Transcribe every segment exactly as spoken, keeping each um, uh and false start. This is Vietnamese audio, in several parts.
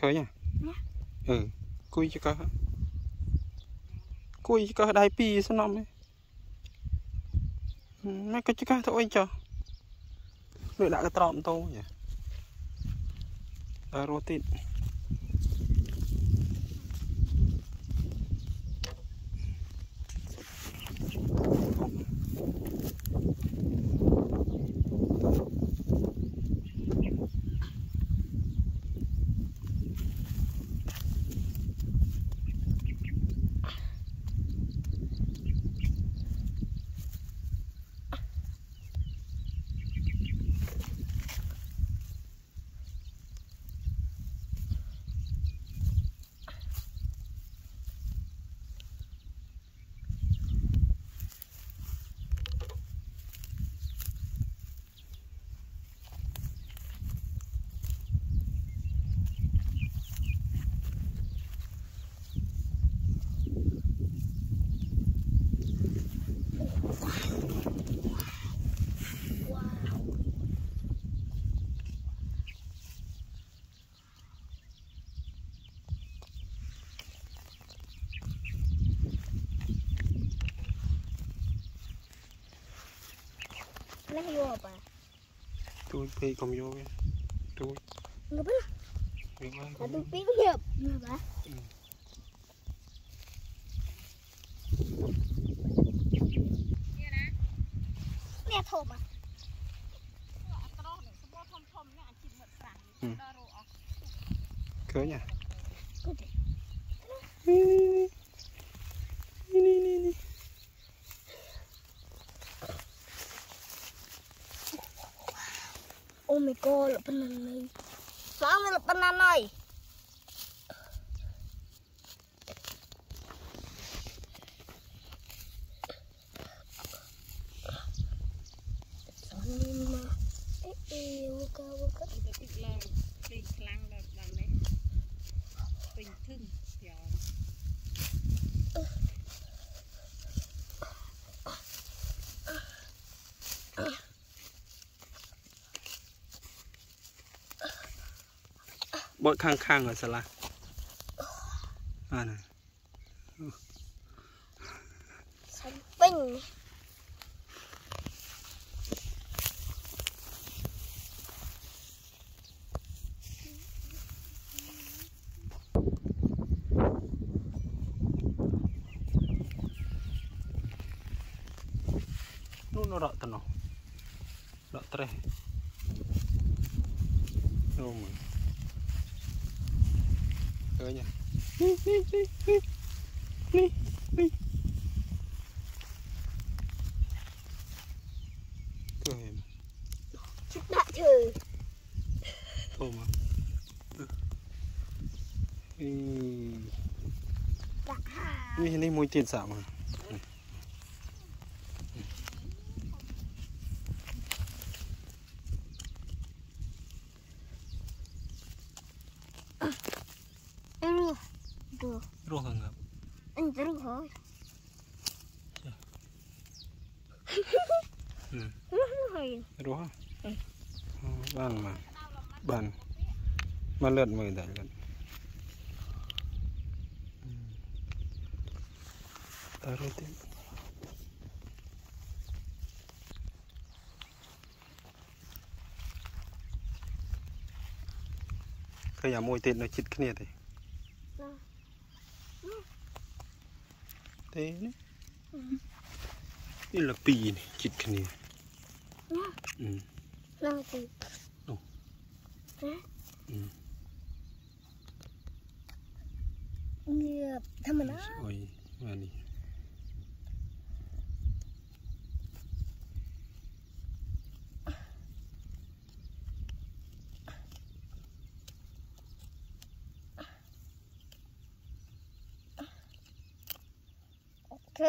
khơi nha ừ cùi cho có cùi cho có đai pi sao nôm ấy mấy cái cho thôi cho rồi đã cái trộm tô nhỉ ở rô tít Nó vô apa? Tôi pi không vô nha. Tôi. Ngập á. Tôi pi cũng nhập. Ngập á. Nè thôm à. Cớ nha. Oh my god, là penan này. Sao là penan này? Bội khang khang rồi sao là à này xanh pinh nó nó đọt tao đọt tre đâu mà chơi nha đi đi đi đi đi đi chơi em chết đã thử thôi mà đi đi mùi tiền xạo mà Được. Rồi hả ngập. Anh tới được rồi. Ừ. Rồi. Rồi hả? Ừ. Bàn mà. Bàn. Mà lượn mời đại lượn. Ta rồi tiếp. Cái nhà môi tên nó chít cái này thì. Thế đấy. Đây là pì này, chít cái này. Ừ. Nào thì. Đâu? Ừ. Nghiệp thầm mà nó. Ôi, mà đi. Thứ.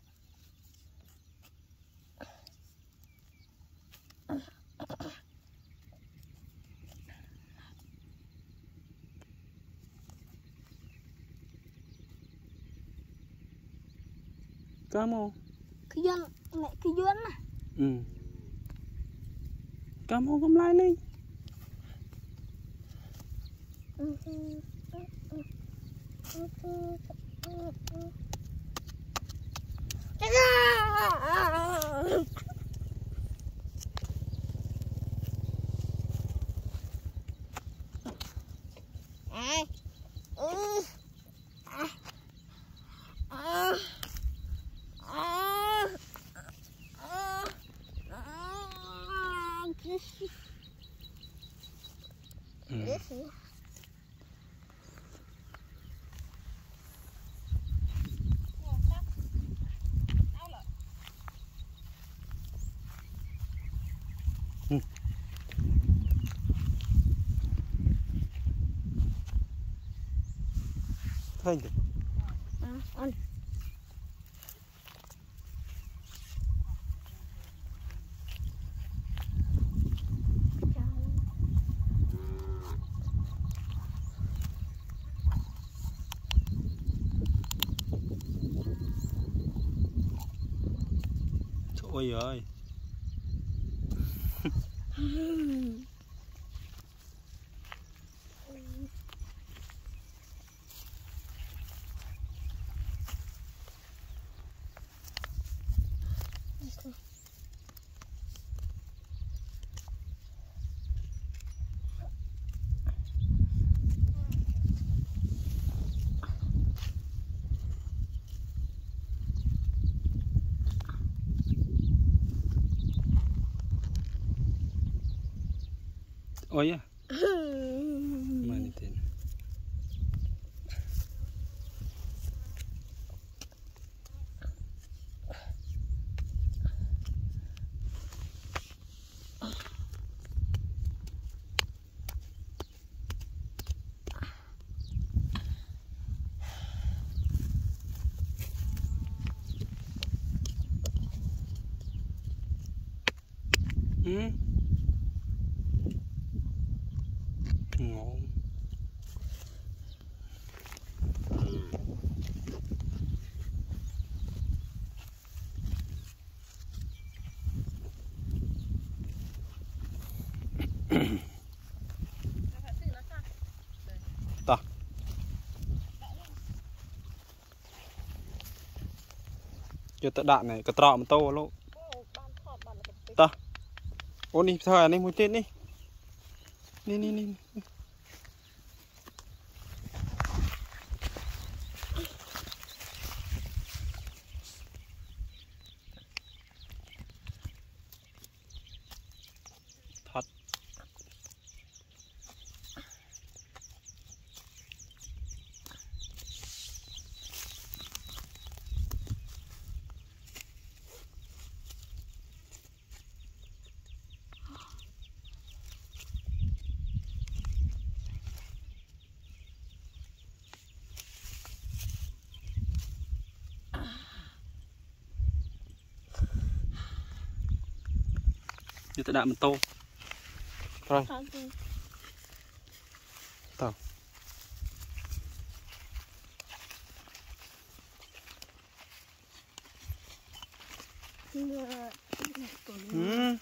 Kamu. Cái dân, mẹ cái dân à. Ừ. Kamu cầm lại đi. Ừ. Thấy được. Ăn. Ôi ơi. Ôi à. Mà đi tên. Ừ. Ngon. Ta. Cho ta đạn này, cái trọ mà to lỗ. Ta. Ô đi, thời này một tên đi. Đi đi đi. Thật. Như ta đạn một tô. Rồi. Tao. Ừ.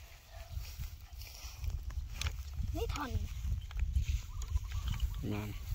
Ní thần. Man.